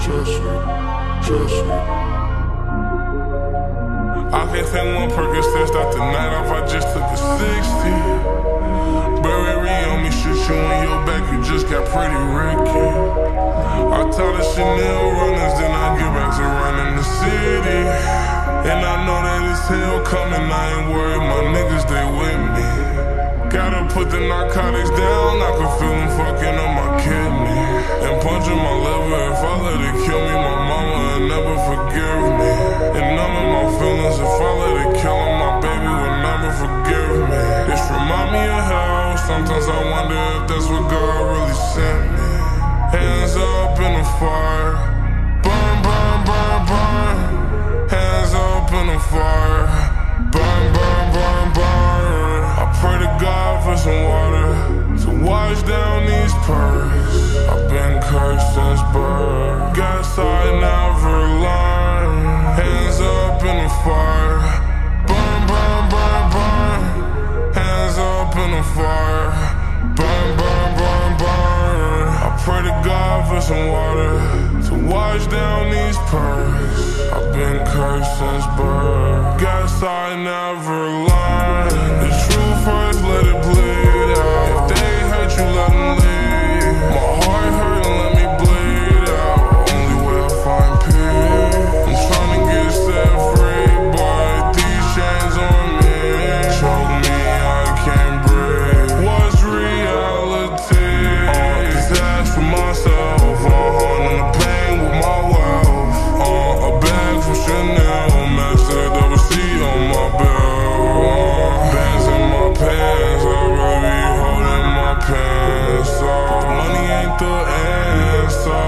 I can't take one Percocet, start the night off, I just took a 60. Burberry on me, shoot you in your back, you just got pretty Ricky. I taught the Chanel runners, then I get back to running the city. And I know that it's hell coming, I ain't worried, my niggas, they with me. Gotta put the narcotics down, I can feel them fucking on my kidney. And punching my liver, if I let it kill me, my mama will never forgive me. And none of my feelings, if I let it kill him, my baby will never forgive me. This remind me of hell, sometimes I wonder if that's what God really sent me. Hands up in the fire, burn, burn, burn, burn. Hands up in the fire, burn, burn, burn, burn. I pray to God for some water to wash down these purrs. I've been cursed since birth. Guess I never learned. Hands up in the fire, burn, burn, burn, burn. Hands up in the fire, burn, burn, burn, burn. I pray to God for some water to wash down these purrs. I've been cursed since birth. Guess I never learned. The truth first, let it bleed out. If they hurt you, let them leave. My heart hurt and let me bleed out. Only way I find peace. I'm trying to get set free, but these chains on me choke me, I can't breathe. What's reality? This ass for myself, and the pain with my wealth. A bag from Chanel, master double C on my belt. Bands in my pants, I'd rather be holding my pants off. The money ain't the answer.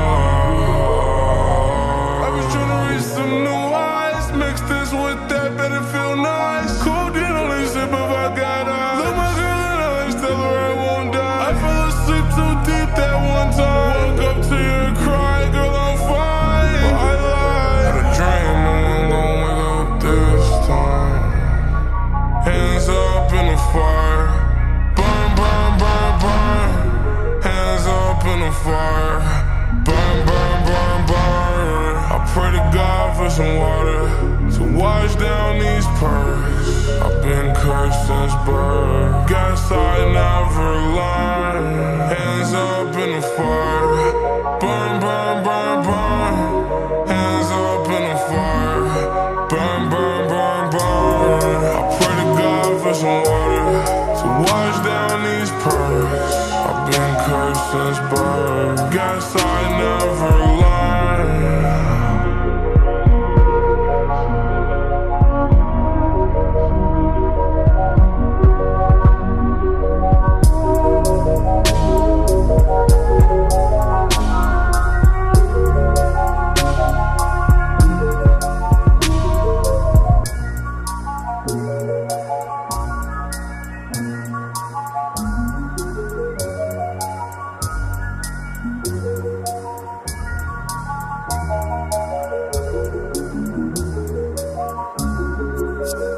I was trying to reach some new highs, mix this with that, better feel nice. Codeine only sip if I got eyes. Look my girl in the eyes, tell her I won't die. I fell asleep too deep that one time. Woke up to your cry, girl, I'm fine. But I lied. Had a dream, I'm gon' wake up this time. Hands up in the fire, burn, burn, burn, burn. Hands up in the fire, burn, burn, burn, burn. I pray to God for some water to wash down these purrs. I've been cursed since birth. Guess I never learned. Hands up in the fire, burn, burn, burn, burn. Hands up in the fire, burn, burn, burn, burn. I pray to God for some water to wash down these purrs. I've been cursed since birth. Guess I never learned. We'll be right back.